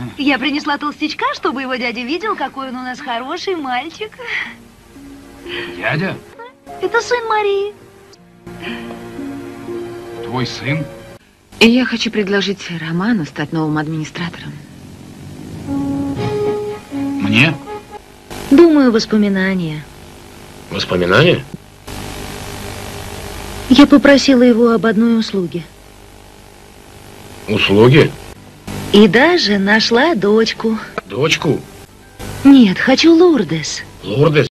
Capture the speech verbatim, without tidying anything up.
Я принесла толстячка, чтобы его дядя видел, какой он у нас хороший мальчик. Дядя? Это сын Марии. Твой сын? И я хочу предложить Роману стать новым администратором. Мне? Думаю, воспоминания. Воспоминания? Я попросила его об одной услуге. Услуги? И даже нашла дочку. Дочку? Нет, хочу Лурдес. Лурдес?